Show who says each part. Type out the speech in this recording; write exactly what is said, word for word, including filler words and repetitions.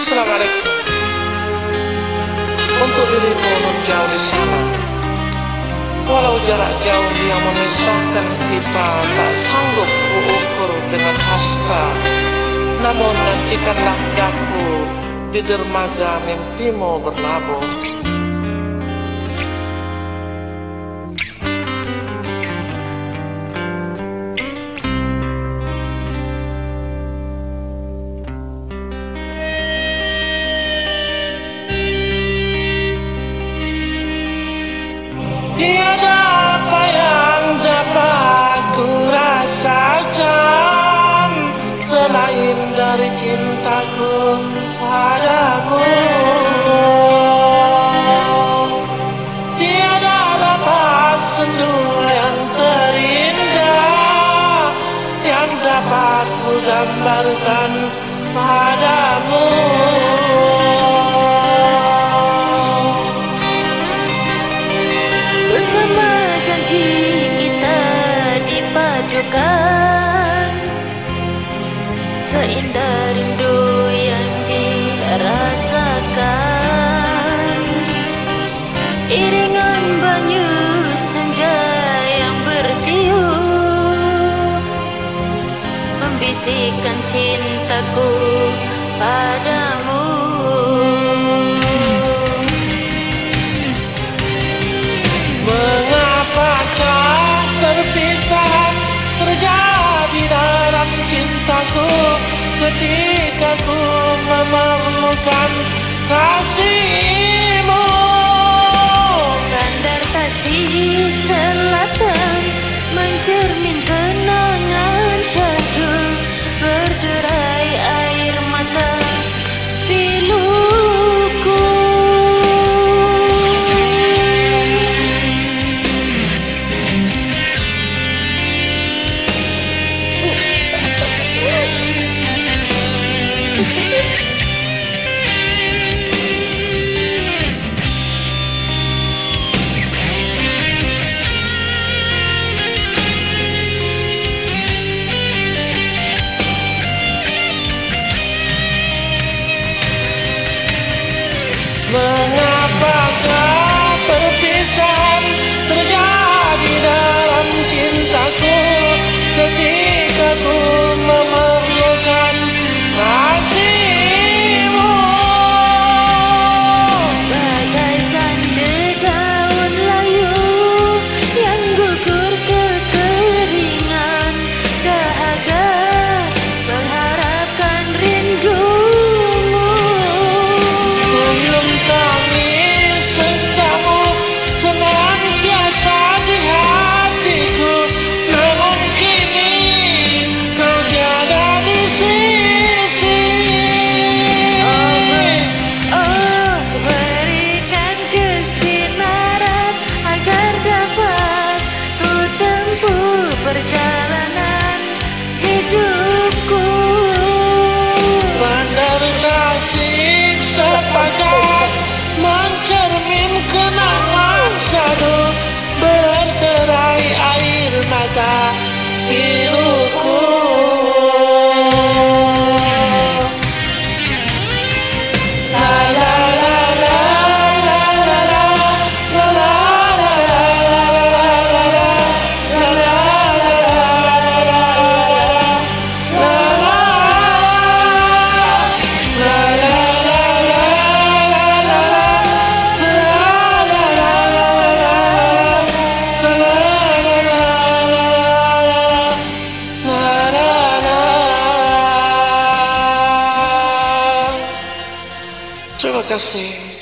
Speaker 1: Assalamualaikum. Untuk dirimu non jauh di sana, walau jarak jauh yang memisahkan kita tak sanggup kuukur dengan hasta, namun nantikanlah daku di dermaga mimpimu berlabuh. Tiada apa yang dapat ku rasakan selain dari cintaku padamu. Tiada lepas sendu yang terindah yang dapat ku gambarkan padamu.
Speaker 2: Bersama janji kita dipadukan, seindah rindu yang dirasakan. Iringan banyu senja yang bertiup membisikkan cintaku padamu. Perpisahan terjadi dalam cintaku ketika ku memerlukan kasihmu. Bandar Tasik Selatan mencermin kenangan syahdu, berderai air mata piluku. Mengapakah perpisahan terjadi dalam cintaku ketika ku memerlukan kasihmu? Bagaikan dedaun layu yang gugur kekeringan, dahaga mengharapkan rindumu. Senyum tangis sendamu senantiasa di hatiku, namun kini kau tiada di sisi. Oh, oh, berikan kesinaran agar dapat ku tempuh perjalanan hidupku. Bandar Tasik sepakat mencermin kenangan syahdu, berderai air mata piluku. La la la la la la la la la Terima kasih.